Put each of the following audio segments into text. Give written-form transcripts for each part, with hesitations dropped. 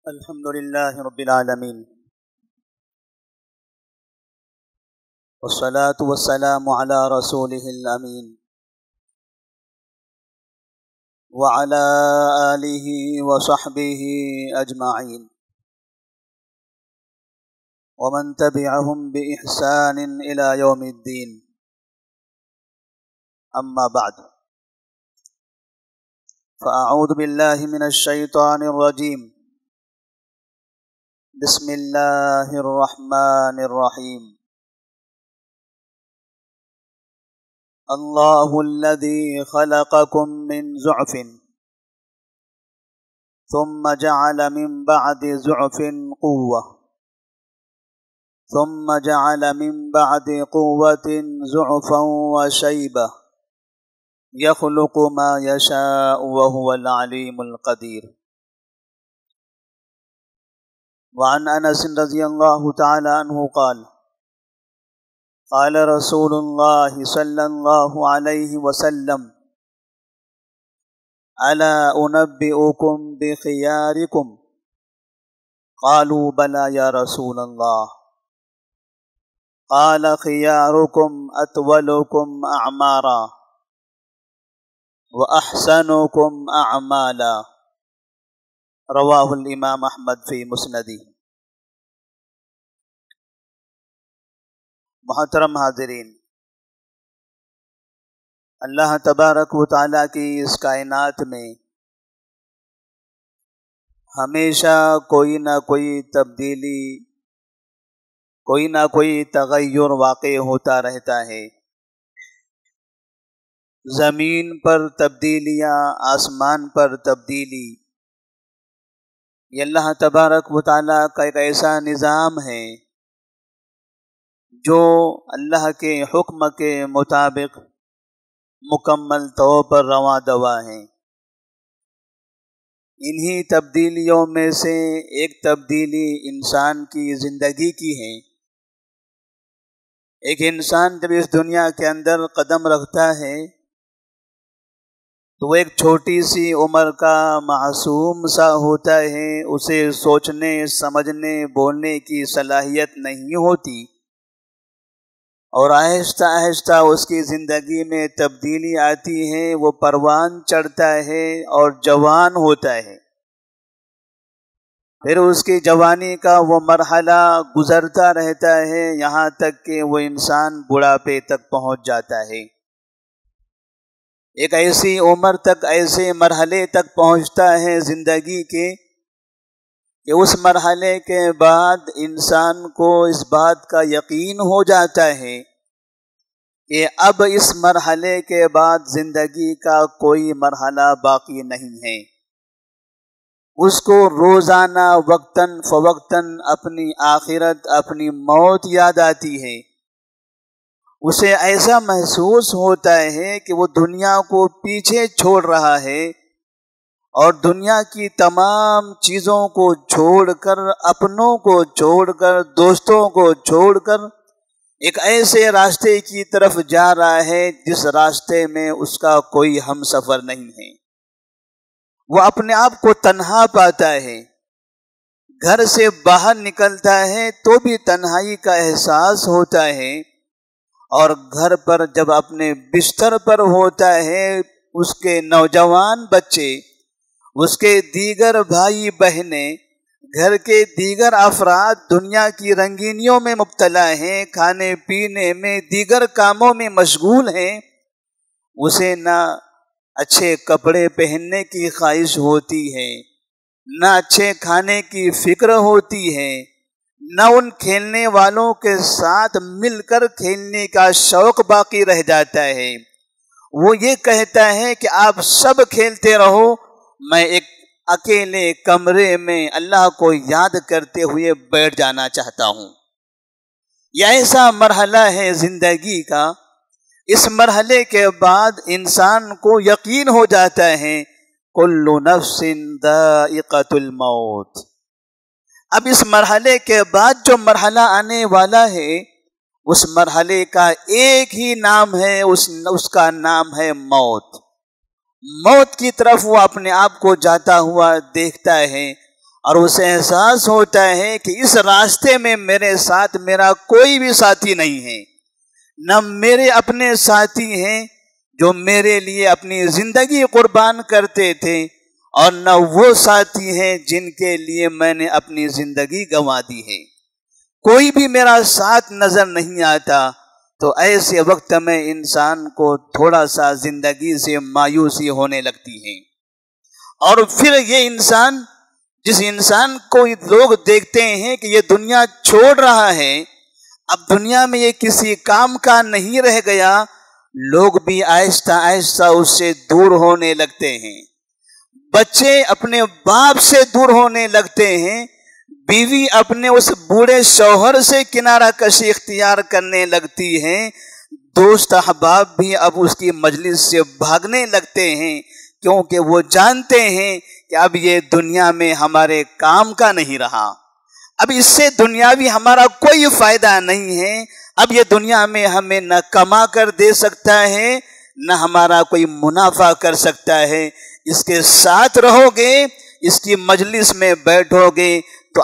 الحمد لله رب العالمين والصلاة والسلام على رسوله الأمين وعلى آله وصحبه أجمعين ومن تبعهم بإحسان إلى يوم الدين. أما بعد، فأعوذ بالله من الشيطان الرجيم. بسم اللہ الرحمن الرحیم. اللہ الذی خلقکم من ضعف ثم جعل من بعد ضعف قوة ثم جعل من بعد قوة ضعفا وشيبة يخلق ما يشاء وهو العليم القدير. وعن انس رضی اللہ تعالی عنہ قال قال رسول اللہ صلی اللہ علیہ وسلم الا انبئکم بخیارکم قالوا بلى یا رسول اللہ قال خیارکم اطولکم اعمارا واحسنکم اعمالا. رواہ الامام احمد فی مسندی. محترم حاضرین، اللہ تبارک و تعالیٰ کی اس کائنات میں ہمیشہ کوئی نہ کوئی تبدیلی، کوئی نہ کوئی تغیر واقع ہوتا رہتا ہے. زمین پر تبدیلیاں، آسمان پر تبدیلی، یہ اللہ تبارک و تعالیٰ کا ایک ایسا نظام ہے جو اللہ کے حکم کے مطابق مکمل طور پر رواں دوا ہیں. انہی تبدیلیوں میں سے ایک تبدیلی انسان کی زندگی کی ہے. ایک انسان جب اس دنیا کے اندر قدم رکھتا ہے تو وہ ایک چھوٹی سی عمر کا معصوم سا ہوتا ہے. اسے سوچنے، سمجھنے، بولنے کی صلاحیت نہیں ہوتی، اور آہستہ آہستہ اس کی زندگی میں تبدیلی آتی ہے. وہ پروان چڑھتا ہے اور جوان ہوتا ہے. پھر اس کی جوانی کا وہ مرحلہ گزرتا رہتا ہے یہاں تک کہ وہ انسان بڑھاپے تک پہنچ جاتا ہے. ایک ایسی عمر تک، ایسے مرحلے تک پہنچتا ہے زندگی کے کہ اس مرحلے کے بعد انسان کو اس بات کا یقین ہو جاتا ہے کہ اب اس مرحلے کے بعد زندگی کا کوئی مرحلہ باقی نہیں ہے. اس کو روزانہ وقتاً فوقتاً اپنی آخرت، اپنی موت یاد آتی ہے. اسے ایسا محسوس ہوتا ہے کہ وہ دنیا کو پیچھے چھوڑ رہا ہے اور دنیا کی تمام چیزوں کو چھوڑ کر، اپنوں کو چھوڑ کر، دوستوں کو چھوڑ کر ایک ایسے راستے کی طرف جا رہا ہے جس راستے میں اس کا کوئی ہم سفر نہیں ہے. وہ اپنے آپ کو تنہا پاتا ہے. گھر سے باہر نکلتا ہے تو بھی تنہائی کا احساس ہوتا ہے، اور گھر پر جب اپنے بستر پر ہوتا ہے اس کے نوجوان بچے، اس کے دیگر بھائی بہنیں، گھر کے دیگر افراد دنیا کی رنگینیوں میں مبتلا ہیں، کھانے پینے میں، دیگر کاموں میں مشغول ہیں. اسے نہ اچھے کپڑے پہننے کی خواہش ہوتی ہے، نہ اچھے کھانے کی فکر ہوتی ہے، نہ ان کھیلنے والوں کے ساتھ مل کر کھیلنے کا شوق باقی رہ جاتا ہے. وہ یہ کہتا ہے کہ آپ سب کھیلتے رہو، میں ایک اکیلے کمرے میں اللہ کو یاد کرتے ہوئے بیٹھ جانا چاہتا ہوں. یہ ایسا مرحلہ ہے زندگی کا. اس مرحلے کے بعد انسان کو یقین ہو جاتا ہے کل نفس ذائقۃ الموت. اب اس مرحلے کے بعد جو مرحلہ آنے والا ہے اس مرحلے کا ایک ہی نام ہے، اس کا نام ہے موت. موت کی طرف وہ اپنے آپ کو جاتا ہوا دیکھتا ہے. اور اسے احساس ہوتا ہے کہ اس راستے میں میرے ساتھ میرا کوئی بھی ساتھی نہیں ہے، نہ میرے اپنے ساتھی ہیں جو میرے لیے اپنی زندگی قربان کرتے تھے، اور نہ وہ ساتھی ہیں جن کے لیے میں نے اپنی زندگی گنوا دی ہے، کوئی بھی میرا ساتھ نظر نہیں آتا۔ تو ایسے وقت میں انسان کو تھوڑا سا زندگی سے مایوسی ہونے لگتی ہے، اور پھر یہ انسان، جس انسان کو لوگ دیکھتے ہیں کہ یہ دنیا چھوڑ رہا ہے، اب دنیا میں یہ کسی کام کا نہیں رہ گیا، لوگ بھی آہستہ آہستہ اس سے دور ہونے لگتے ہیں، بچے اپنے باپ سے دور ہونے لگتے ہیں، بیوی اپنے اس بوڑھے شوہر سے کنارہ کشی اختیار کرنے لگتی ہے، دوست احباب بھی اب اس کی مجلس سے بھاگنے لگتے ہیں، کیونکہ وہ جانتے ہیں کہ اب یہ دنیا میں ہمارے کام کا نہیں رہا، اب اس سے دنیاوی ہمارا کوئی فائدہ نہیں ہے، اب یہ دنیا میں ہمیں نہ کما کر دے سکتا ہے، نہ ہمارا کوئی منافع کر سکتا ہے۔ اس کے ساتھ رہو گے، اس کی مجلس میں بیٹھو گے تو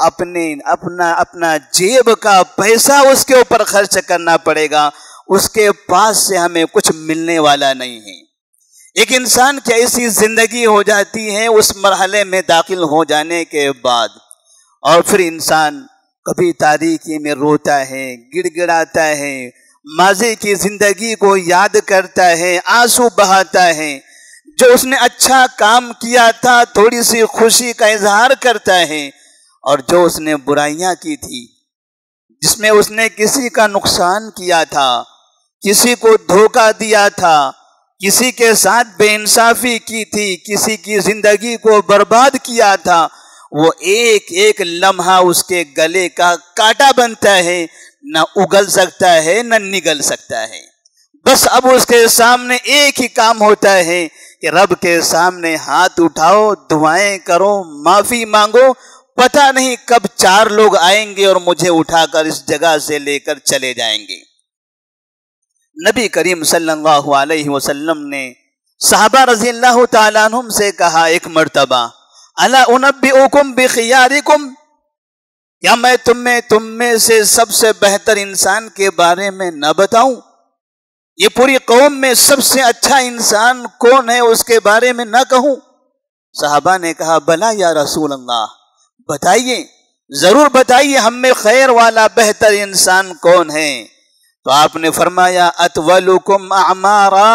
اپنا جیب کا پیسہ اس کے اوپر خرچ کرنا پڑے گا، اس کے پاس سے ہمیں کچھ ملنے والا نہیں ہے۔ ایک انسان کی ایسی زندگی ہو جاتی ہے اس مرحلے میں داخل ہو جانے کے بعد، اور پھر انسان کبھی تاریکی میں روتا ہے، گڑ گڑاتا ہے، ماضی کی زندگی کو یاد کرتا ہے، آنسو بہاتا ہے، جو اس نے اچھا کام کیا تھا تھوڑی سی خوشی کا اظہار کرتا ہے، اور جو اس نے برائیاں کی تھی، جس میں اس نے کسی کا نقصان کیا تھا، کسی کو دھوکہ دیا تھا، کسی کے ساتھ بے انصافی کی تھی، کسی کی زندگی کو برباد کیا تھا، وہ ایک ایک لمحہ اس کے گلے کا کانٹا بنتا ہے، نہ اگل سکتا ہے نہ نگل سکتا ہے۔ بس اب اس کے سامنے ایک ہی کام ہوتا ہے کہ رب کے سامنے ہاتھ اٹھاؤ، دعائیں کرو، معافی مانگو، پتہ نہیں کب چار لوگ آئیں گے اور مجھے اٹھا کر اس جگہ سے لے کر چلے جائیں گے۔ نبی کریم صلی اللہ علیہ وسلم نے صحابہ رضی اللہ تعالیٰ عنہم سے کہا ایک مرتبہ، الا انبئکم بخیارکم، کیا میں تم میں سے سب سے بہتر انسان کے بارے میں نہ بتاؤں؟ یہ پوری قوم میں سب سے اچھا انسان کون ہے اس کے بارے میں نہ کہوں؟ صحابہ نے کہا بلا یا رسول اللہ، بتائیے، ضرور بتائیے، ہم میں خیر والا بہتر انسان کون ہے؟ تو آپ نے فرمایا اطولکم اعمارا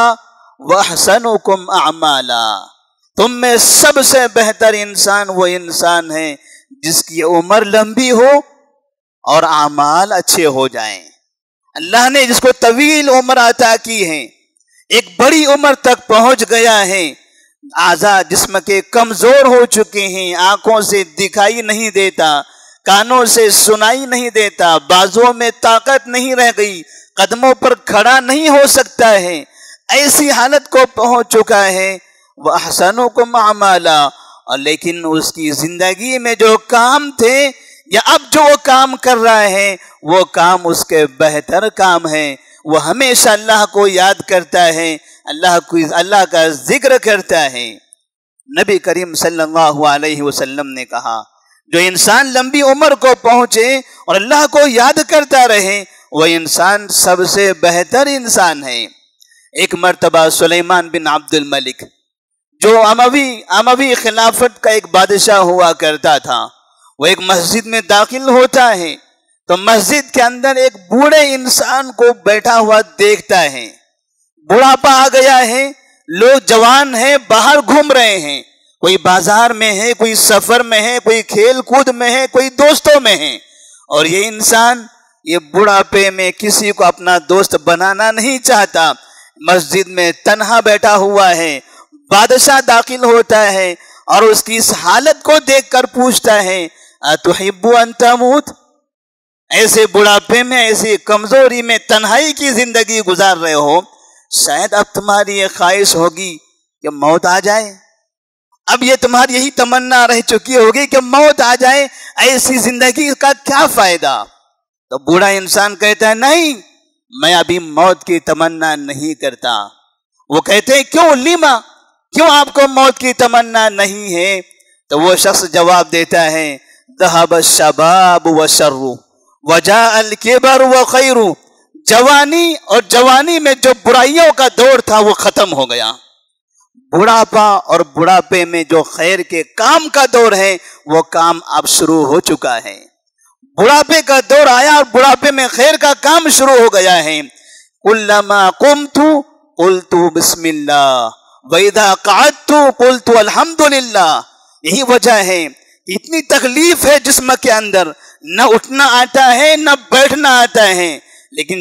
واحسنکم اعمالا، تم میں سب سے بہتر انسان وہ انسان ہے جس کی عمر لمبی ہو اور اعمال اچھے ہو جائیں۔ اللہ نے جس کو طویل عمر عطا کی ہے، ایک بڑی عمر تک پہنچ گیا ہے، اعضاء جسم کے کمزور ہو چکے ہیں، آنکھوں سے دکھائی نہیں دیتا، کانوں سے سنائی نہیں دیتا، بازوں میں طاقت نہیں رہ گئی، قدموں پر کھڑا نہیں ہو سکتا ہے، ایسی حالت کو پہنچ چکا ہے، وَأَحْسَنُكُمْ عَمَالًا، اور لیکن اس کی زندگی میں جو کام تھے یا اب جو وہ کام کر رہا ہے وہ کام اس کے بہتر کام ہے، وہ ہمیشہ اللہ کو یاد کرتا ہے، اللہ کا ذکر کرتا ہے۔ نبی کریم صلی اللہ علیہ وسلم نے کہا جو انسان لمبی عمر کو پہنچے اور اللہ کو یاد کرتا رہے وہ انسان سب سے بہتر انسان ہے۔ ایک مرتبہ سلیمان بن عبد الملک جو اموی خلافت کا ایک بادشاہ ہوا کرتا تھا، وہ ایک مسجد میں داخل ہوتا ہے تو مسجد کے اندر ایک بوڑھے انسان کو بیٹھا ہوا دیکھتا ہے، بڑھاپا آ گیا ہے، لوگ جوان ہیں، باہر گھوم رہے ہیں، کوئی بازار میں ہے، کوئی سفر میں ہے، کوئی کھیل کود میں ہے، کوئی دوستوں میں ہے، اور یہ انسان یہ بڑھاپے میں کسی کو اپنا دوست بنانا نہیں چاہتا، مسجد میں تنہا بیٹھا ہوا ہے۔ بادشاہ داخل ہوتا ہے اور اس کی اس حالت کو دیکھ کر پوچھتا ہے اتحب ان تموت، ایسے بڑھاپے میں، ایسی کمزوری میں تنہائی کی زندگی گزار رہے ہو، شاید اب تمہاری یہ خواہش ہوگی کہ موت آ جائے، اب یہ تمہاری یہی تمنا رہ چکی ہوگی کہ موت آ جائے، ایسی زندگی کا کیا فائدہ؟ تو بوڑھا انسان کہتا ہے نہیں، میں ابھی موت کی تمنا نہیں کرتا۔ وہ کہتے ہیں کیوں؟ لیما، کیوں آپ کو موت کی تمنا نہیں ہے؟ تو وہ شخص جواب دیتا ہے ذهب الشباب والشر وجاء الكبر وخير، جوانی اور جوانی میں جو برائیوں کا دور تھا وہ ختم ہو گیا، بڑھاپا اور بڑھاپے میں جو خیر کے کام کا دور ہے وہ کام اب شروع ہو چکا ہے۔ بڑھاپے کا دور آیا اور بڑھاپے میں خیر کا کام شروع ہو گیا ہے۔ کلما قمت قلت بسم اللہ واذا قعدت قلت الحمد للہ۔ یہی وجہ ہے کہ اتنی تکلیف ہے جسم کے اندر، نہ اٹھنا آتا ہے نہ بیٹھنا آتا ہے، لیکن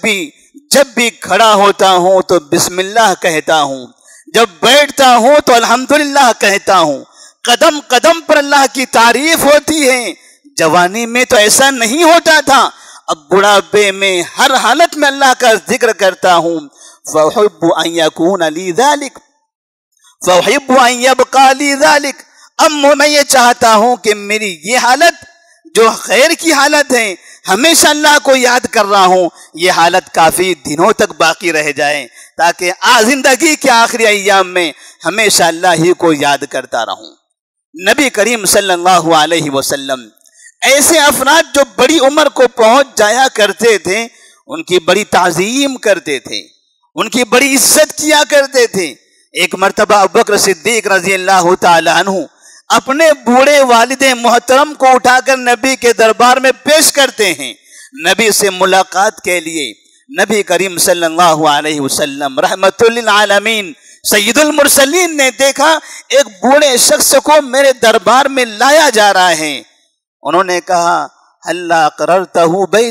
جب بھی کھڑا ہوتا ہوں تو بسم اللہ کہتا ہوں، جب بیٹھتا ہوں تو الحمدللہ کہتا ہوں، قدم قدم پر اللہ کی تعریف ہوتی ہے۔ جوانی میں تو ایسا نہیں ہوتا تھا، اب بڑھاپے میں ہر حالت میں اللہ کا ذکر کرتا ہوں۔ فَأُحِبُّ أَن يَكُونَ لِي ذَلِكَ فَأُحِبُّ أَن يَبْقَى لِي ذَلِكَ۔ اب میں یہ چاہتا ہوں کہ میری یہ حالت جو خیر کی حالت ہے، ہمیشہ اللہ کو یاد کر رہا ہوں، یہ حالت کافی دنوں تک باقی رہ جائے تاکہ زندگی کے آخری ایام میں ہمیشہ اللہ ہی کو یاد کرتا رہوں۔ نبی کریم صلی اللہ علیہ وسلم ایسے افراد جو بڑی عمر کو پہنچ جایا کرتے تھے ان کی بڑی تعظیم کرتے تھے، ان کی بڑی عزت کیا کرتے تھے۔ ایک مرتبہ ابوبکر صدیق رضی اللہ تعالی عنہ اپنے بوڑھے والد محترم کو اٹھا کر نبی کے دربار میں پیش کرتے ہیں نبی سے ملاقات کے لیے۔ نبی کریم صلی اللہ علیہ وسلم رحمت للعالمین سید المرسلین نے دیکھا ایک بوڑھے شخص کو میرے دربار میں لایا جا رہا ہے۔ انہوں نے کہا اللہ اقررتہ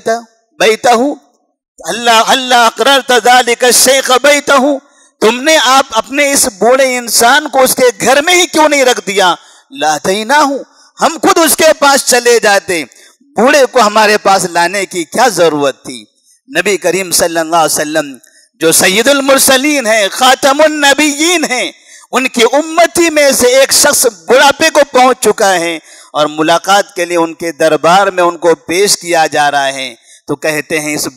بیتہ اللہ اقررت ذالک الشیخ بیتہ، تم نے آپ اپنے اس بوڑھے انسان کو اس کے گھر میں ہی کیوں نہیں رکھ دیا؟ لاتیناہ، ہم خود اس کے پاس چلے جاتے، بوڑھے کو ہمارے پاس لانے کی کیا ضرورت تھی؟ نبی کریم صلی اللہ علیہ وسلم جو سید المرسلین ہیں، خاتم النبیین ہیں، ان کی امتی میں سے ایک شخص بڑھاپے کو پہنچ چکا ہے اور ملاقات کے لیے ان کے دربار میں ان کو پیش کیا جا رہا ہے، تو کہتے ہیں اس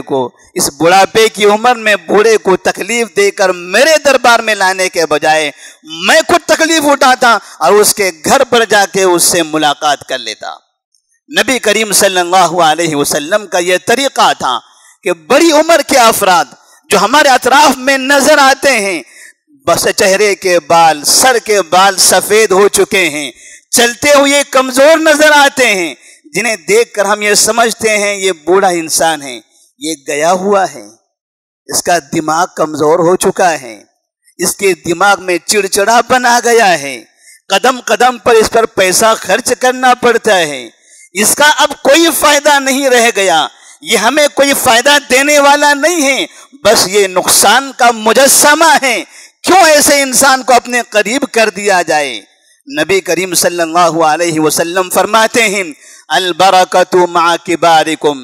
بڑھاپے کی عمر میں بوڑھے کو تکلیف دے کر میرے دربار میں لانے کے بجائے میں خود تکلیف اٹھاتا اور اس کے گھر پر جا کے اس سے ملاقات کر لیتا۔ نبی کریم صلی اللہ علیہ وسلم کا یہ طریقہ تھا کہ بڑی عمر کے افراد جو ہمارے اطراف میں نظر آتے ہیں، بس چہرے کے بال، سر کے بال سفید ہو چکے ہیں، چلتے ہوئے کمزور نظر آتے ہیں، جنہیں دیکھ کر ہم یہ سمجھتے ہیں یہ بوڑھا انسان ہے، یہ گیا ہوا ہے، اس کا دماغ کمزور ہو چکا ہے، اس کے دماغ میں چڑچڑا بنا گیا ہے، قدم قدم پر اس پر پیسہ خرچ کرنا پڑتا ہے، اس کا اب کوئی فائدہ نہیں رہ گیا، یہ ہمیں کوئی فائدہ دینے والا نہیں ہے، بس یہ نقصان کا مجسمہ ہے، کیوں ایسے انسان کو اپنے قریب کر دیا جائے؟ نبی کریم صلی اللہ علیہ وسلم فرماتے ہیں البرکۃ مع کبارکم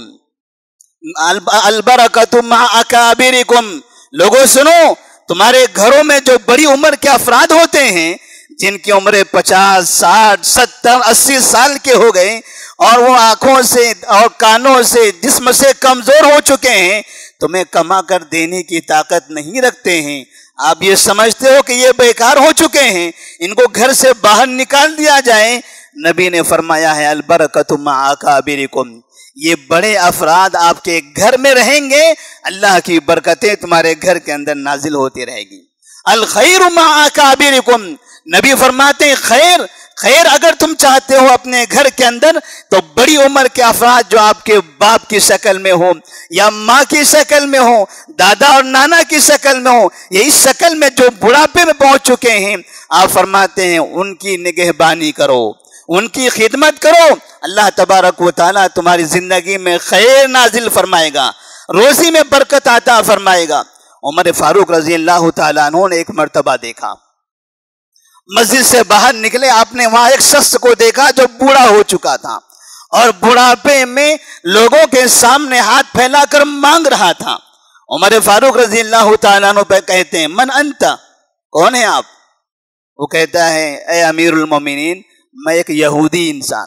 البرکۃ مع اکابرکم، لوگوں سنو، تمہارے گھروں میں جو بڑی عمر کے افراد ہوتے ہیں، جن کی عمریں 50 60 70 80 سال کے ہو گئے اور وہ آنکھوں سے اور کانوں سے جسم سے کمزور ہو چکے ہیں، تمہیں کما کر دینے کی طاقت نہیں رکھتے ہیں، آپ یہ سمجھتے ہو کہ یہ بیکار ہو چکے ہیں، ان کو گھر سے باہر نکال دیا جائے؟ نبی نے فرمایا ہے البرکۃ مع اکابرکم، یہ بڑے افراد آپ کے گھر میں رہیں گے، اللہ کی برکتیں تمہارے گھر کے اندر نازل ہوتی رہے گی۔ الخیر مع اکابرکم، نبی فرماتے ہیں خیر اگر تم چاہتے ہو اپنے گھر کے اندر تو بڑی عمر کے افراد جو آپ کے باپ کی شکل میں ہو یا ماں کی شکل میں ہو، دادا اور نانا کی شکل میں ہو، یا اس شکل میں جو بڑھاپے میں پہنچ چکے ہیں، آپ فرماتے ہیں ان کی نگہبانی کرو، ان کی خدمت کرو، اللہ تبارک و تعالیٰ تمہاری زندگی میں خیر نازل فرمائے گا، روزی میں برکت عطا فرمائے گا۔ عمر فاروق رضی اللہ تعالیٰ عنہ نے ایک مرتبہ دیکھا، مسجد سے باہر نکلے، آپ نے وہاں ایک شخص کو دیکھا جو بوڑھا ہو چکا تھا اور بڑھاپے میں لوگوں کے سامنے ہاتھ پھیلا کر مانگ رہا تھا۔ عمر فاروق رضی اللہ تعالیٰ عنہ پہ کہتے ہیں من انت، کون ہے آپ؟ وہ کہتا ہے اے امیر المومنین، میں ایک یہودی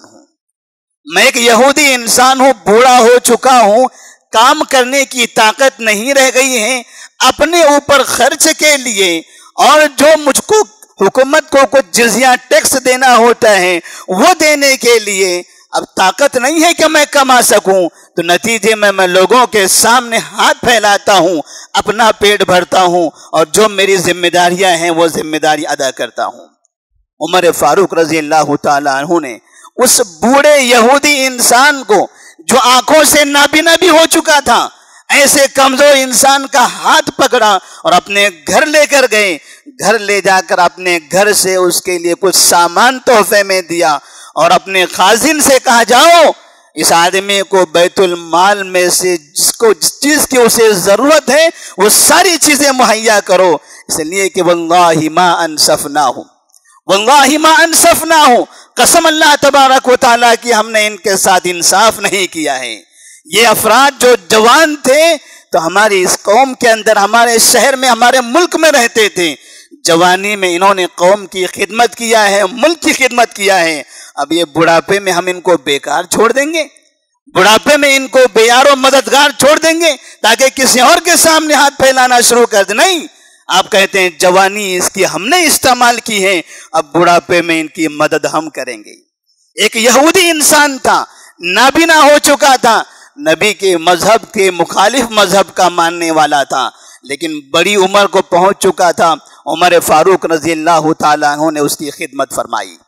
انسان ہوں، بوڑھا ہو چکا ہوں، کام کرنے کی طاقت نہیں رہ گئی ہے، اپنے اوپر خرچ کے لیے اور جو مجھ کو हुकूमत को कुछ जिजिया टैक्स देना होता है, वो देने के लिए अब ताकत नहीं है कि मैं कमा सकूं, तो नतीजे में मैं लोगों के सामने हाथ फैलाता हूं, अपना पेट भरता हूं और जो मेरी जिम्मेदारियां हैं वो जिम्मेदारी अदा करता हूं। उमर फारूक रजी अल्लाह तआला अन्हु ने उस बूढ़े यहूदी इंसान को, जो आंखों से नाबीना भी हो चुका था, ऐसे कमजोर इंसान का हाथ पकड़ा और अपने घर लेकर गए। घर ले जाकर अपने घर से उसके लिए कुछ सामान तोहफे में दिया और अपने खाजिन से कहा, जाओ इस आदमी को बैतुल माल में से जिसको जिस चीज की उसे जरूरत है वो सारी चीजें मुहैया करो, इसलिए कि वल्लाहि मा अनसफनाहु, वल्लाहि मा अनसफनाहु, कसम अल्लाह तबारक व तआला की हमने इनके साथ इंसाफ नहीं किया है। ये अफराद जो जवान थे तो हमारी इस कौम के अंदर, हमारे शहर में, हमारे मुल्क में रहते थे। जवानी में इन्होंने कौम की खिदमत किया है, मुल्क की खिदमत किया है। अब ये बुढ़ापे में हम इनको बेकार छोड़ देंगे, बुढ़ापे में इनको बेयारो मददगार छोड़ देंगे ताकि किसी और के सामने हाथ फैलाना शुरू कर दे? नहीं, आप कहते हैं जवानी इसकी हमने इस्तेमाल की है, अब बुढ़ापे में इनकी मदद हम करेंगे। एक यहूदी इंसान था, नाबीना हो चुका था, नबी के मजहब के मुखालिफ मजहब का मानने वाला था, लेकिन बड़ी उम्र को पहुंच चुका था। उमर फारूक रजी अल्लाह तआला अन्हु ने उसकी खिदमत फरमाई।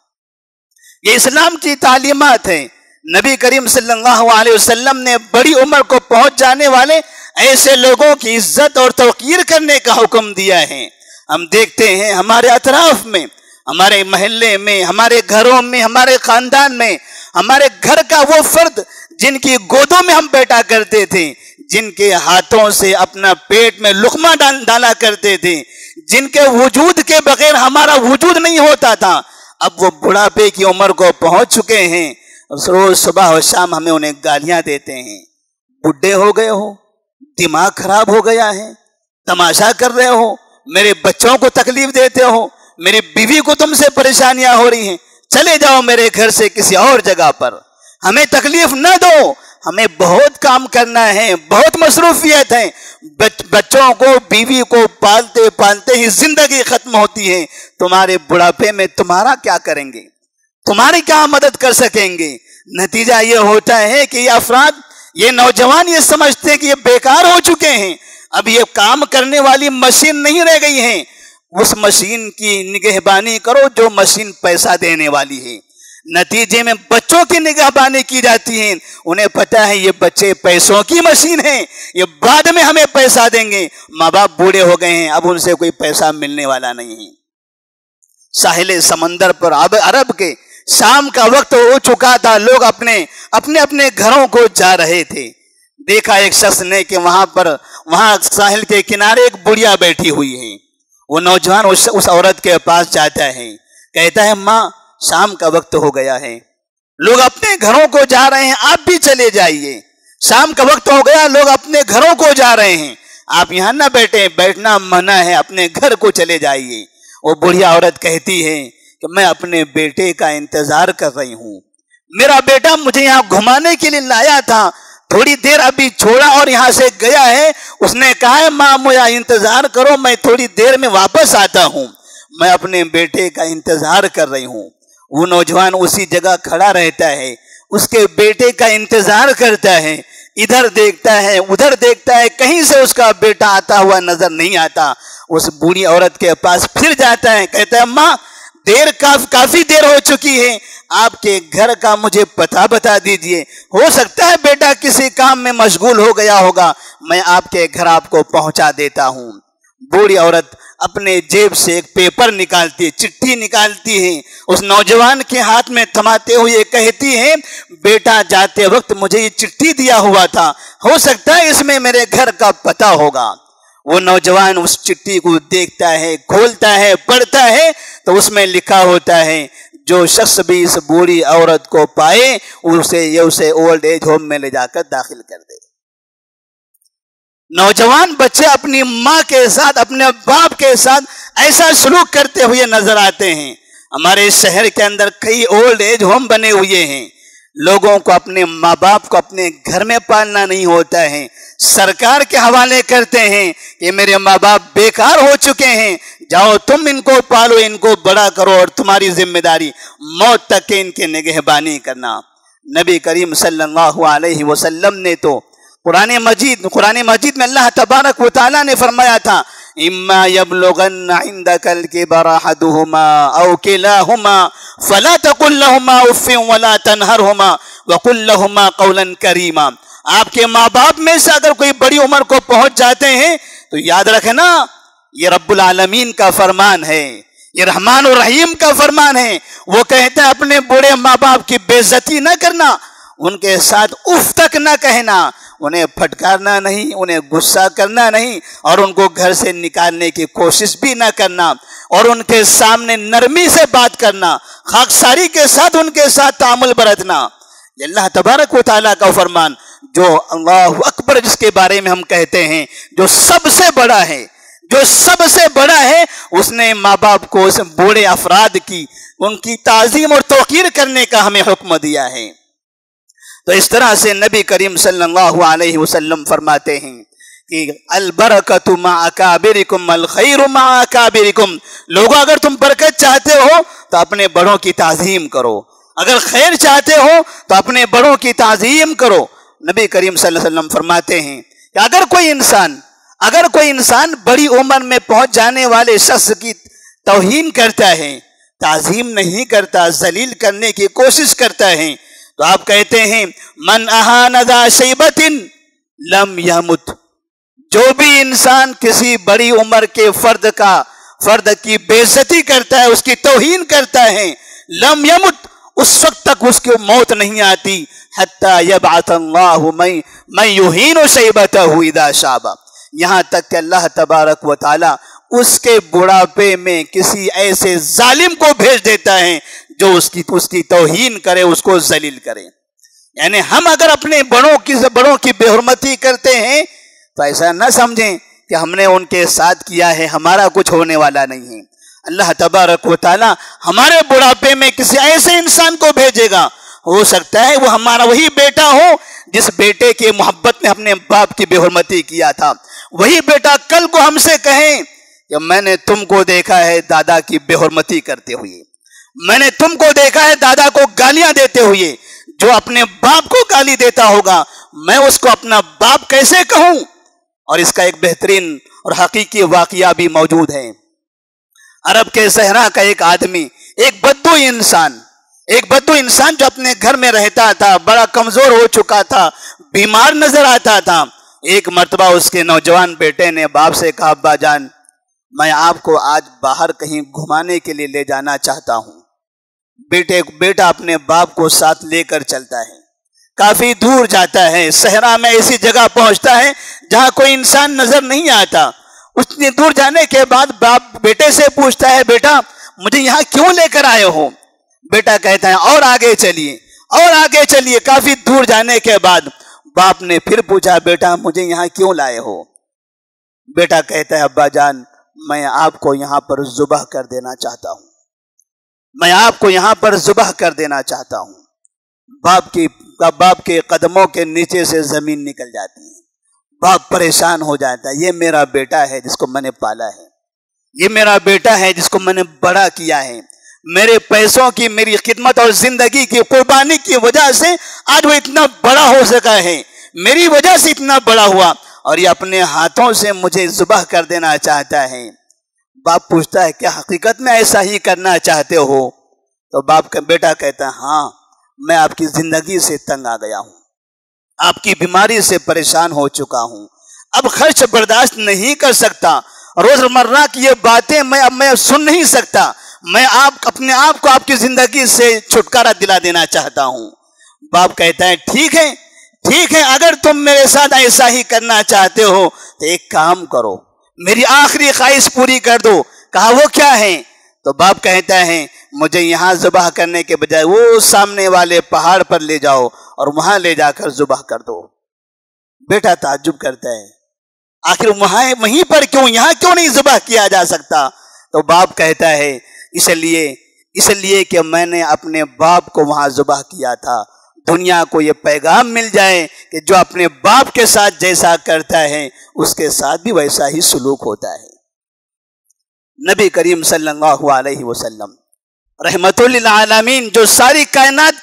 ये इस्लाम की तालीमात है। नबी करीम सल्लल्लाहु अलैहि वसल्लम ने बड़ी उम्र को पहुंच जाने वाले ऐसे लोगों की इज्जत और तौकीर करने का हुक्म दिया है। हम देखते हैं हमारे अतराफ में, हमारे महल्ले में, हमारे घरों में, हमारे खानदान में, हमारे घर का वो फर्द जिनकी गोदों में हम बैठा करते थे, जिनके हाथों से अपना पेट में लुकमा डाला करते थे, जिनके वजूद के बगैर हमारा वजूद नहीं होता था, अब वो बुढ़ापे की उम्र को पहुंच चुके हैं। रोज सुबह और शाम हमें उन्हें गालियां देते हैं, बुढ़े हो गए हो, दिमाग खराब हो गया है, तमाशा कर रहे हो, मेरे बच्चों को तकलीफ देते हो, मेरी बीवी को तुमसे परेशानियां हो रही हैं, चले जाओ मेरे घर से किसी और जगह पर, हमें तकलीफ न दो, हमें बहुत काम करना है, बहुत मसरूफियत है। बच्चों को, बीवी को पालते पालते ही जिंदगी खत्म होती है, तुम्हारे बुढ़ापे में तुम्हारा क्या करेंगे, तुम्हारी क्या मदद कर सकेंगे? नतीजा ये होता है कि ये अफराद, ये नौजवान ये समझते हैं कि ये बेकार हो चुके हैं, अब ये काम करने वाली मशीन नहीं रह गई है। उस मशीन की निगहबानी करो जो मशीन पैसा देने वाली है। नतीजे में बच्चों की निगहबानी की जाती है, उन्हें पता है ये बच्चे पैसों की मशीन है, ये बाद में हमें पैसा देंगे। माँ बाप बूढ़े हो गए हैं, अब उनसे कोई पैसा मिलने वाला नहीं है। साहिल समंदर पर अरब के शाम का वक्त हो चुका था, लोग अपने अपने घरों को जा रहे थे। देखा एक शख्स ने कि वहां साहिल के किनारे एक बुढ़िया बैठी हुई है। वो नौजवान उस औरत के पास जाता है, कहता है, माँ शाम का वक्त हो गया है, लोग अपने घरों को जा रहे हैं, आप भी चले जाइए। शाम का वक्त हो गया, लोग अपने घरों को जा रहे हैं, आप यहाँ ना बैठे, बैठना मना है, अपने घर को चले जाइए। वो बुढ़िया औरत कहती है कि मैं अपने बेटे का इंतजार कर रही हूँ, मेरा बेटा मुझे यहाँ घुमाने के लिए लाया था, थोड़ी देर अभी छोड़ा और यहाँ से गया है, उसने कहा है माँ मुझे इंतजार करो, मैं थोड़ी देर में वापस आता हूँ, मैं अपने बेटे का इंतजार कर रही हूँ। वो नौजवान उसी जगह खड़ा रहता है, उसके बेटे का इंतजार करता है, इधर देखता है उधर देखता है, कहीं से उसका बेटा आता हुआ नजर नहीं आता। उस बूढ़ी औरत के पास फिर जाता है, कहता है, माँ काफी देर हो चुकी है, आपके घर का मुझे पता बता दीजिए, हो सकता है बेटा किसी काम में मशगूल हो गया होगा, मैं आपके घर आपको पहुंचा देता हूँ। बूढ़ी औरत अपने जेब से एक पेपर निकालती है, चिट्ठी निकालती है, उस नौजवान के हाथ में थमाते हुए कहती है, बेटा जाते वक्त मुझे ये चिट्ठी दिया हुआ था, हो सकता है इसमें मेरे घर का पता होगा। वो नौजवान उस चिट्ठी को देखता है, खोलता है, पढ़ता है, तो उसमें लिखा होता है, जो शख्स भी इस बूढ़ी औरत को पाए उसे ओल्ड एज होम में ले जाकर दाखिल कर दे। नौजवान बच्चे अपनी माँ के साथ, अपने बाप के साथ ऐसा सलूक करते हुए नजर आते हैं। हमारे शहर के अंदर कई ओल्ड एज होम बने हुए हैं। लोगों को अपने माँ बाप को अपने घर में पालना नहीं होता है, सरकार के हवाले करते हैं कि मेरे माँ बाप बेकार हो चुके हैं, جاؤ تم ان کو پالو، ان کو بڑا کرو، اور تمہاری ذمہ داری موت تک کے ان کے نگہبانی کرنا۔ نبی کریم صلی اللہ علیہ وسلم نے تو قرآن مجید میں اللہ تبارک و تعالیٰ نے فرمایا تھا اما یبلغن عندک الکبر احدہما او کلاہما فلا تقل لہما اف ولا تنہرہما وقل لہما قولا کریما۔ آپ کے ماں باپ میں سے اگر کوئی بڑی عمر کو پہنچ جاتے ہیں تو یاد رکھنا یہ رب العالمین کا فرمان ہے، یہ رحمان الرحیم کا فرمان ہے۔ وہ کہتے ہیں اپنے بوڑھے ماں باپ کی بے عزتی نہ کرنا، ان کے ساتھ اف تک نہ کہنا، انہیں پھٹکارنا نہیں، انہیں غصہ کرنا نہیں، اور ان کو گھر سے نکالنے کی کوشش بھی نہ کرنا، اور ان کے سامنے نرمی سے بات کرنا، خاکساری کے ساتھ ان کے ساتھ تعامل برتنا۔ یہ اللہ تبارک و تعالیٰ کا فرمان، جو اللہ اکبر جس کے بارے میں ہم کہتے ہیں جو سب سے بڑا ہے، جو سب سے بڑا ہے، اس نے ماں باپ کو، اس بوڑھے افراد کی، ان کی تعظیم اور توقیر کرنے کا ہمیں حکم دیا ہے۔ تو اس طرح سے نبی کریم صلی اللہ علیہ وسلم فرماتے ہیں کہ البرکۃ مع اکابرکم الخیر مع اکابرکم، لوگوں اگر تم برکت چاہتے ہو تو اپنے بڑوں کی تعظیم کرو، اگر خیر چاہتے ہو تو اپنے بڑوں کی تعظیم کرو۔ نبی کریم صلی اللہ علیہ وسلم فرماتے ہیں کہ اگر کوئی انسان بڑی عمر میں پہنچ جانے والے شخص کی توہین کرتا ہے، تعظیم نہیں کرتا، ذلیل کرنے کی کوشش کرتا ہے، تو آپ کہتے ہیں من اہان ذا شیبۃ لم یمت، جو بھی انسان کسی بڑی عمر کے فرد کی بے عزتی کرتا ہے، اس کی توہین کرتا ہے، لم یمت، اس وقت تک اس کی موت نہیں آتی حتی یبعث اللہ من یہین شیبتہ اذا شاب، یہاں تک کہ اللہ تبارک و تعالی اس کے بڑھاپے میں کسی ایسے ظالم کو بھیج دیتا ہے جو اس کی توہین کرے، اس کو ذلیل کرے۔ یعنی ہم اگر اپنے بڑوں کی بے حرمتی کرتے ہیں تو ایسا نہ سمجھیں کہ ہم نے ان کے ساتھ کیا ہے، ہمارا کچھ ہونے والا نہیں ہے۔ اللہ تبارک و تعالی ہمارے بڑھاپے میں کسی ایسے انسان کو بھیجے گا، ہو سکتا ہے وہ ہمارا وہی بیٹا ہو جس بیٹے کی محبت میں اپنے باپ کی بے حرمتی کیا تھا، وہی بیٹا کل کو ہم سے کہیں کہ میں نے تم کو دیکھا ہے دادا کی بے حرمتی کرتے ہوئے، میں نے تم کو دیکھا ہے دادا کو گالیاں دیتے ہوئے۔ جو اپنے باپ کو گالی دیتا ہوگا میں اس کو اپنا باپ کیسے کہوں؟ اور اس کا ایک بہترین اور حقیقی واقعہ بھی موجود ہے۔ عرب کے صحرا کا ایک آدمی، ایک بدو انسان جو اپنے گھر میں رہتا تھا، بڑا کمزور ہو چکا تھا، بیمار نظر آتا تھا۔ ایک مرتبہ اس کے نوجوان بیٹے نے باپ سے کہا ابا جان میں آپ کو آج باہر کہیں گھمانے کے لیے لے جانا چاہتا ہوں۔ بیٹا اپنے باپ کو ساتھ لے کر چلتا ہے، کافی دور جاتا ہے، صحرا میں ایسی جگہ پہنچتا ہے جہاں کوئی انسان نظر نہیں آتا۔ اتنی دور جانے کے بعد باپ بیٹے سے پوچھتا ہے بیٹا مجھے یہاں کیوں لے کر آئے ہو؟ بیٹا کہتا ہے اور آگے چلیے۔ کافی دور جانے کے بعد باپ نے پھر پوچھا بیٹا مجھے یہاں کیوں لائے ہو؟ بیٹا کہتا ہے ابا جان میں آپ کو یہاں پر ذبح کر دینا چاہتا ہوں، میں آپ کو یہاں پر ذبح کر دینا چاہتا ہوں۔ باپ کے قدموں کے نیچے سے زمین نکل جاتی ہے، باپ پریشان ہو جاتا ہے، یہ میرا بیٹا ہے جس کو میں نے پالا ہے، یہ میرا بیٹا ہے جس کو میں نے بڑا کیا ہے، میرے پیسوں کی، میری خدمت اور زندگی کی قربانی کی وجہ سے آج وہ اتنا بڑا ہو سکا ہے، میری وجہ سے اتنا بڑا ہوا، اور یہ اپنے ہاتھوں سے مجھے ذبح کر دینا چاہتا ہے۔ باپ پوچھتا ہے کیا حقیقت میں ایسا ہی کرنا چاہتے ہو؟ تو باپ کا بیٹا کہتا ہے ہاں میں آپ کی زندگی سے تنگ آ گیا ہوں، آپ کی بیماری سے پریشان ہو چکا ہوں، اب خرچ برداشت نہیں کر سکتا، روزمرہ کی یہ باتیں میں سن نہیں سکتا، میں اپنے آپ کو آپ کی زندگی سے چھٹکارا دلا دینا چاہتا ہوں۔ باپ کہتا ہے ٹھیک ہے اگر تم میرے ساتھ ایسا ہی کرنا چاہتے ہو تو ایک کام کرو، میری آخری خواہش پوری کر دو۔ کہا وہ کیا ہے؟ تو باپ کہتا ہے مجھے یہاں ذبح کرنے کے بجائے وہ سامنے والے پہاڑ پر لے جاؤ اور وہاں لے جا کر ذبح کر دو۔ بیٹا تعجب کرتا ہے آخر وہیں پر کیوں، یہاں کیوں نہیں ذبح کیا جا سکتا؟ تو باپ کہتا ہے اس لیے کہ میں نے اپنے باپ کو وہاں ذبح کیا تھا، دنیا کو یہ پیغام مل جائے کہ جو اپنے باپ کے ساتھ جیسا کرتا ہے اس کے ساتھ بھی ویسا ہی سلوک ہوتا ہے۔ نبی کریم صلی اللہ علیہ وسلم رحمت للعالمین جو ساری کائنات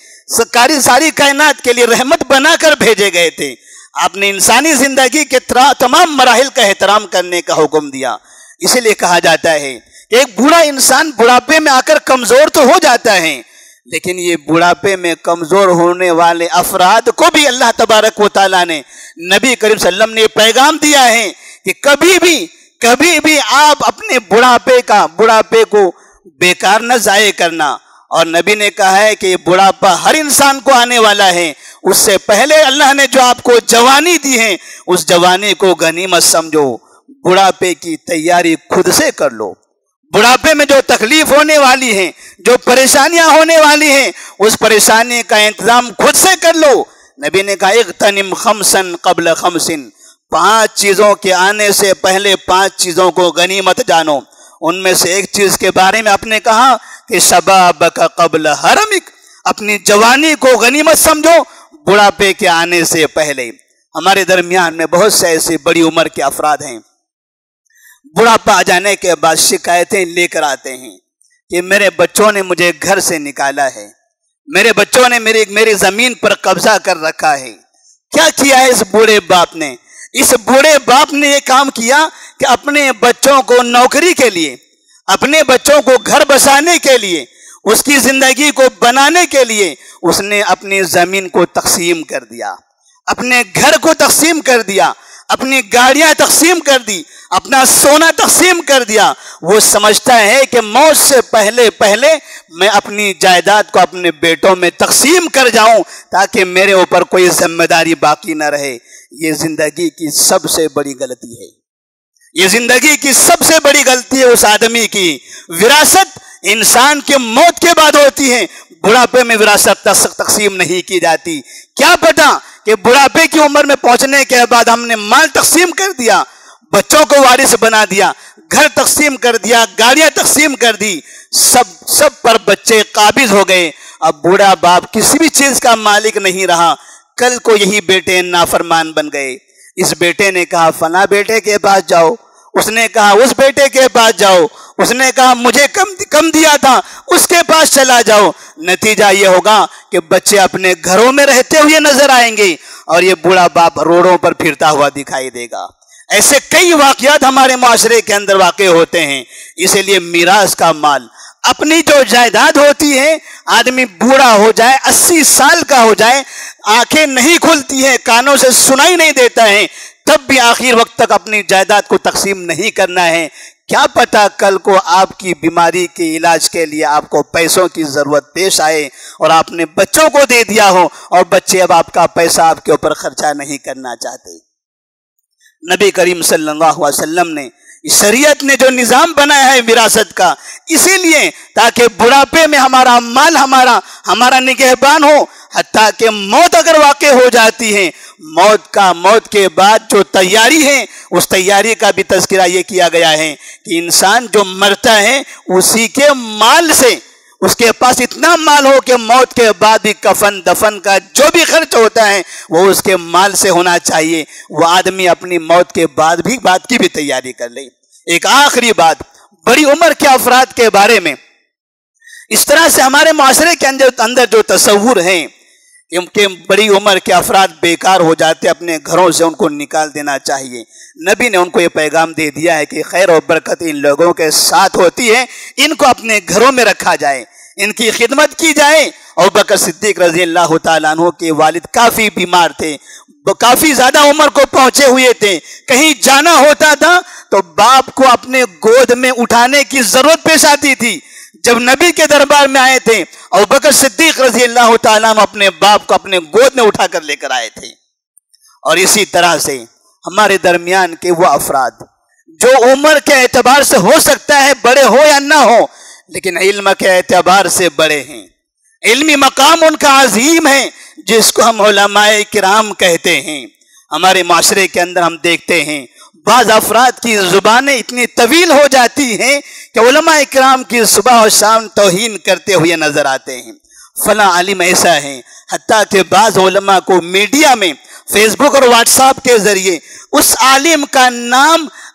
کے لیے رحمت بنا کر بھیجے گئے تھے، آپ نے انسانی زندگی کے تمام مراحل کا احترام کرنے کا حکم دیا۔ اسی لیے کہا جاتا ہے کہ ایک بوڑھا انسان بڑھاپے میں آ کر کمزور تو ہو جاتا ہے، لیکن یہ بڑھاپے میں کمزور ہونے والے افراد کو بھی اللہ تبارک و تعالیٰ نے، نبی کریم صلی اللہ علیہ وسلم نے پیغام دیا ہے کہ کبھی بھی آپ اپنے بڑھاپے کو بیکار نہ ضائع کرنا۔ اور نبی نے کہا ہے کہ بڑھاپا ہر انسان کو آنے والا ہے، اس سے پہلے اللہ نے جو آپ کو جوانی دی ہے اس جوانی کو غنیمت سمجھو، بڑھاپے کی تیاری خود سے کر لو۔ بڑھاپے میں جو تکلیف ہونے والی ہے، جو پریشانیاں ہونے والی ہیں، اس پریشانی کا انتظام خود سے کر لو۔ نبی نے کہا اغتنم خمسا قبل خمس، 5 چیزوں کے آنے سے پہلے 5 چیزوں کو غنیمت جانو۔ ان میں سے ایک چیز کے بارے میں آپ نے کہا کہ شبابک قبل حرمک، اپنی جوانی کو غنیمت سمجھو بڑھاپے کے آنے سے پہلے۔ ہمارے درمیان میں بہت سے ایسے بڑی عمر کے افراد ہیں، بڑھاپا آ جانے کے بعد شکایتیں لے کر آتے ہیں کہ میرے بچوں نے مجھے گھر سے نکالا ہے، میرے بچوں نے میری زمین پر قبضہ کر رکھا ہے۔ کیا کیا ہے اس بوڑھے باپ نے؟ اس بوڑھے باپ نے یہ کام کیا کہ اپنے بچوں کو نوکری کے لیے، اپنے بچوں کو گھر بسانے کے لیے، اس کی زندگی کو بنانے کے لیے اس نے اپنی زمین کو تقسیم کر دیا، اپنے گھر کو تقسیم کر دیا، اپنی گاڑیاں تقسیم کر دی، اپنا سونا تقسیم کر دیا۔ وہ سمجھتا ہے کہ موت سے پہلے میں اپنی جائیداد کو اپنے بیٹوں میں تقسیم کر جاؤں تاکہ میرے اوپر کوئی ذمہ داری باقی نہ رہے۔ یہ زندگی کی سب سے بڑی غلطی ہے، یہ زندگی کی سب سے بڑی غلطی ہے۔ اس آدمی کی وراثت انسان کے موت کے بعد ہوتی ہے، بڑھاپے میں وراثت تقسیم نہیں کی جاتی۔ کیا پتا کہ بڑھاپے کی عمر میں پہنچنے کے بعد ہم نے مال تقسیم کر دیا، بچوں کو وارث بنا دیا، گھر تقسیم کر دیا، گاڑیاں تقسیم کر دی، سب پر بچے قابض ہو گئے۔ اب بوڑھا باپ کسی بھی چیز کا مالک نہیں رہا۔ کل کو یہی بیٹے نافرمان بن گئے۔ اس بیٹے نے کہا فلاں بیٹے کے پاس جاؤ، اس نے کہا اس بیٹے کے پاس جاؤ، اس نے کہا مجھے کم دیا تھا اس کے پاس چلا جاؤ۔ نتیجہ یہ ہوگا کہ بچے اپنے گھروں میں رہتے ہوئے نظر آئیں گے اور یہ بوڑھا باپ روڈوں پر پھرتا ہوا دکھائی دے گا۔ ایسے کئی واقعات ہمارے معاشرے کے اندر واقع ہوتے ہیں۔ اسی لیے میراث کا مال، اپنی جو جائیداد ہوتی ہے، آدمی بوڑھا ہو جائے، 80 سال کا ہو جائے، آنکھیں نہیں کھلتی ہیں، کانوں سے سنائی نہیں دیتا ہے، تب بھی آخر وقت تک اپنی جائیداد کو تقسیم نہیں کرنا ہے۔ کیا پتا کل کو آپ کی بیماری کے علاج کے لیے آپ کو پیسوں کی ضرورت پیش آئے اور آپ نے بچوں کو دے دیا ہو اور بچے اب آپ کا پیسہ آپ کے اوپر خرچہ نہیں کرنا چاہتے۔ نبی کریم صلی اللہ علیہ وسلم نے، شریعت نے جو نظام بنایا ہے وراثت کا، اسی لیے تاکہ بڑھاپے میں ہمارا مال ہمارا نگہبان ہو، حتیٰ کہ موت اگر واقع ہو جاتی ہے، موت کے بعد جو تیاری ہے، اس تیاری کا بھی تذکرہ یہ کیا گیا ہے کہ انسان جو مرتا ہے اسی کے مال سے، اس کے پاس اتنا مال ہو کہ موت کے بعد بھی کفن دفن کا جو بھی خرچ ہوتا ہے وہ اس کے مال سے ہونا چاہیے۔ وہ آدمی اپنی موت کے بعد کی بھی تیاری کر لے۔ ایک آخری بات، بڑی عمر کے افراد کے بارے میں، اس طرح سے ہمارے معاشرے کے اندر جو تصور ہے کہ بڑی عمر کے افراد بیکار ہو جاتے، اپنے گھروں سے ان کو نکال دینا چاہیے۔ نبی نے ان کو یہ پیغام دے دیا ہے کہ خیر و برکت ان لوگوں کے ساتھ ہوتی ہے، ان کو اپنے گھروں میں رکھا جائے، ان کی خدمت کی جائے۔ ابوبکر صدیق رضی اللہ تعالیٰ عنہ کے والد کافی بیمار تھے، کافی زیادہ عمر کو پہنچے ہوئے تھے، کہیں جانا ہوتا تھا تو باپ کو اپنے گود میں اٹھانے کی ضرورت پیش آتی تھی۔ جب نبی کے دربار میں آئے تھے ابوبکر صدیق رضی اللہ تعالیٰ عنہ اپنے باپ کو اپنے گود میں اٹھا کر لے کر آئے تھے۔ اور اسی طرح سے ہمارے درمیان کے وہ افراد جو عمر کے اعتبار سے ہو سکتا ہے بڑے ہو یا نہ ہو، لیکن علم کے اعتبار سے بڑے ہیں، علمی مقام ان کا عظیم ہے، جس کو ہم علماء کرام کہتے ہیں۔ ہمارے معاشرے کے اندر ہم دیکھتے ہیں بعض افراد کی زبانیں اتنی طویل ہو جاتی ہیں کہ علماء کرام کی صبح و شام توہین کرتے ہوئے نظر آتے ہیں۔ فلاں عالم ایسا ہے، حتیٰ کہ بعض علماء کو میڈیا میں فیس بک اور واٹس ایپ کے ذریعے اس عالم کا نام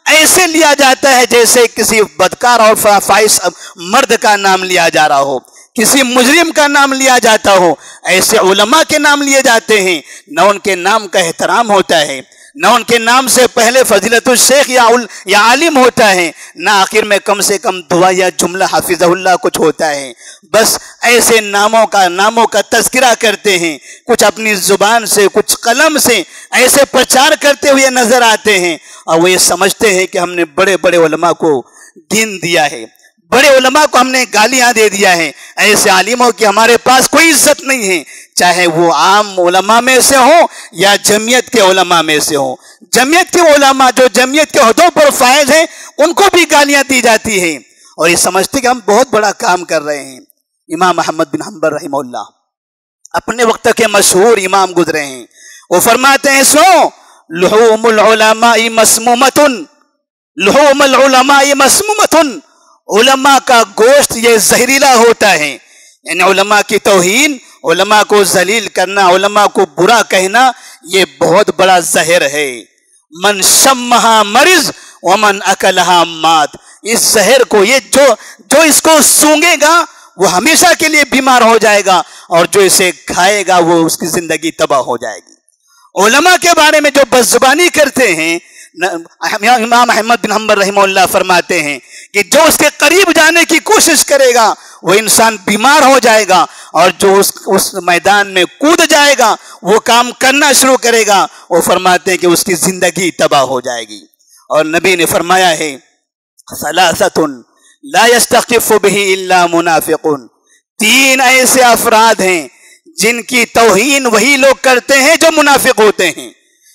ایسے لیا جاتا ہے جیسے کسی بدکار اور فائز مرد کا نام لیا جا رہا ہو، کسی مجرم کا نام لیا جاتا ہو۔ ایسے علماء کے نام لیے جاتے ہیں، نہ ان کے نام کا احترام ہوتا ہے، نہ ان کے نام سے پہلے فضیلت الشیخ یا عالم ہوتا ہے، نہ آخر میں کم سے کم دعا یا جملہ حافظہ اللہ کچھ ہوتا ہے۔ بس ایسے ناموں کا تذکرہ کرتے ہیں، کچھ اپنی زبان سے کچھ قلم سے ایسے پرچار کرتے ہوئے نظر آتے ہیں، اور وہ یہ سمجھتے ہیں کہ ہم نے بڑے بڑے علماء کو دین دیا ہے، بڑے علماء کو ہم نے گالیاں دے دیا ہے۔ ایسے عالموں کی ہمارے پاس کوئی عزت نہیں ہے، چاہے وہ عام علماء میں سے ہوں یا جمعیت کے علماء میں سے ہوں۔ جمعیت کے علماء جو جمعیت کے عہدوں پر فائز ہیں ان کو بھی گالیاں دی جاتی ہیں، اور یہ سمجھتے کہ ہم بہت بڑا کام کر رہے ہیں۔ امام احمد بن حنبل رحمہ اللہ اپنے وقت کے مشہور امام گزرے ہیں، وہ فرماتے ہیں سنو، لحوم العلماء مسمومۃ، لحوم العلماء مسمومۃ، علماء کا گوشت یہ زہریلا ہوتا ہے، یعنی علماء کی توہین، علماء کو ذلیل کرنا، علماء کو برا کہنا، یہ بہت بڑا زہر ہے۔ من شمہا مرض ومن اکلہا مات، اس زہر کو یہ جو اس کو سونگے گا وہ ہمیشہ کے لیے بیمار ہو جائے گا، اور جو اسے کھائے گا وہ اس کی زندگی تباہ ہو جائے گی۔ علماء کے بارے میں جو بدزبانی کرتے ہیں، امام احمد بن حنبل رحمہ اللہ فرماتے ہیں کہ جو اس کے قریب جانے کی کوشش کرے گا وہ انسان بیمار ہو جائے گا، اور جو اس میدان میں کود جائے گا، وہ کام کرنا شروع کرے گا، وہ فرماتے ہیں کہ اس کی زندگی تباہ ہو جائے گی۔ اور نبی نے فرمایا ہے ثلاثۃ لا یستخف بہ الا منافق، تین ایسے افراد ہیں جن کی توہین وہی لوگ کرتے ہیں جو منافق ہوتے ہیں،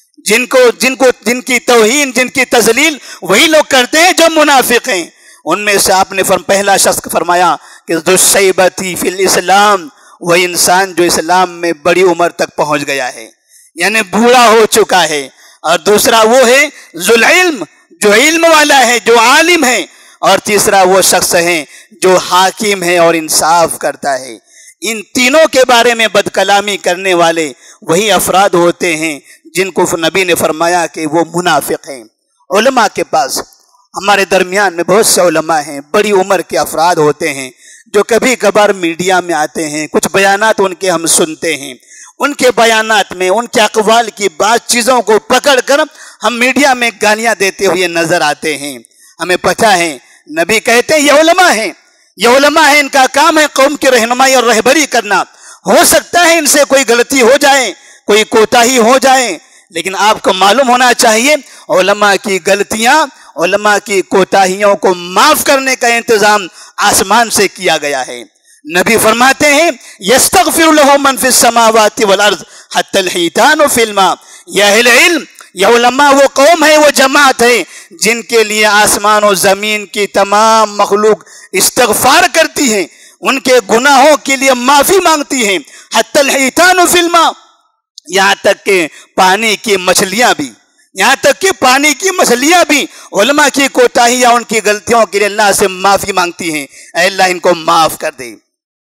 جن کی توہین، جن کی تذلیل وہی لوگ کرتے ہیں جو منافق ہیں۔ ان میں سے آپ نے پہلا شخص فرمایا کہ ذو الشیبۃ فی الاسلام، وہ انسان جو اسلام میں بڑی عمر تک پہنچ گیا ہے، یعنی بوڑھا ہو چکا ہے۔ اور دوسرا وہ ہے ذو العلم، جو علم والا ہے، جو عالم ہے۔ اور تیسرا وہ شخص ہے جو حاکم ہے اور انصاف کرتا ہے۔ ان تینوں کے بارے میں بد کلامی کرنے والے وہی افراد ہوتے ہیں جن کو نبی نے فرمایا کہ وہ منافق ہیں۔ علماء کے پاس ہمارے درمیان میں بہت سے علماء ہیں، بڑی عمر کے افراد ہوتے ہیں جو کبھی کبھار میڈیا میں آتے ہیں، کچھ بیانات ان کے ہم سنتے ہیں، ان کے بیانات میں ان کے اقوال کی بعض چیزوں کو پکڑ کر ہم میڈیا میں گالیاں دیتے ہوئے نظر آتے ہیں۔ ہمیں پتہ ہے نبی کہتے ہیں یہ علماء ہیں، یہ علماء ہیں، ان کا کام ہے قوم کی رہنمائی اور رہبری کرنا۔ ہو سکتا ہے ان سے کوئی غلطی ہو جائے، کوئی کوتاہی ہو جائے، لیکن آپ کو معلوم ہونا چاہیے علماء کی غلطیاں، علماء کی کوتاہیوں کو معاف کرنے کا انتظام آسمان سے کیا گیا ہے۔ نبی فرماتے ہیں یستغفر له من فی السماوات والارض حتی الحیتان فی الماء، یہ اہل علم، یہ علماء وہ قوم ہے، وہ جماعت ہے جن کے لیے آسمان و زمین کی تمام مخلوق استغفار کرتی ہے، ان کے گناہوں کے لیے معافی مانگتی ہے۔ حتی الحیتان فی الماء، یہاں تک کہ پانی کی مچھلیاں بھی، یہاں تک کہ پانی کی مچھلیاں بھی علماء کی کوتاہی یا ان کی غلطیوں کے لیے اللہ سے معافی مانگتی ہیں، اے اللہ ان کو معاف کر دے۔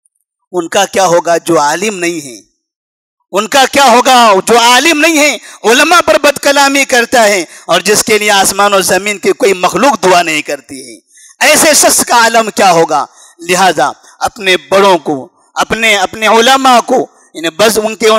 ان کا کیا ہوگا جو عالم نہیں ہے؟ ان کا کیا ہوگا جو عالم نہیں ہے، علماء پر بد کلامی کرتا ہے، اور جس کے لیے آسمان و زمین کی کوئی مخلوق دعا نہیں کرتی ہے؟ ایسے شخص کا عالم کیا ہوگا؟ لہذا اپنے بڑوں کو، اپنے علماء کو بس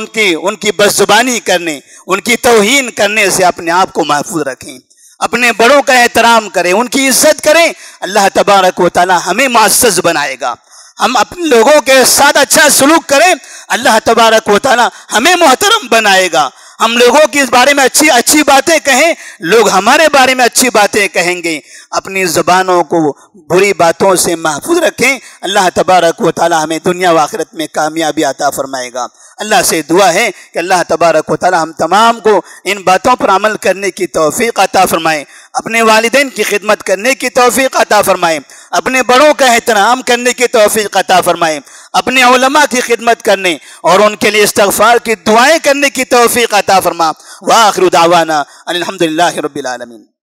ان کی بد زبانی کرنے، ان کی توہین کرنے سے اپنے آپ کو محفوظ رکھیں، اپنے بڑوں کا احترام کریں، ان کی عزت کریں۔ اللہ تبارک و تعالی ہمیں معزز بنائے گا۔ ہم اپنے لوگوں کے ساتھ اچھا سلوک کریں، اللہ تبارک و تعالی ہمیں محترم بنائے گا۔ ہم لوگوں کی اس بارے میں اچھی باتیں کہیں، لوگ ہمارے بارے میں اچھی باتیں کہیں گے۔ اپنی زبانوں کو بری باتوں سے محفوظ رکھیں، اللہ تبارک و تعالی ہمیں دنیا و آخرت میں کامیابی عطا فرمائے گا۔ اللہ سے دعا ہے کہ اللہ تبارک و تعالی ہم تمام کو ان باتوں پر عمل کرنے کی توفیق عطا فرمائے، اپنے والدین کی خدمت کرنے کی توفیق عطا فرمائے، اپنے بڑوں کا احترام کرنے کی توفیق عطا فرمائے، اپنے علماء کی خدمت کرنے اور ان کے لیے استغفار کی دعائیں کرنے کی توفیق عطا فرما۔ وآخر دعوانا الحمدللہ رب العالمین۔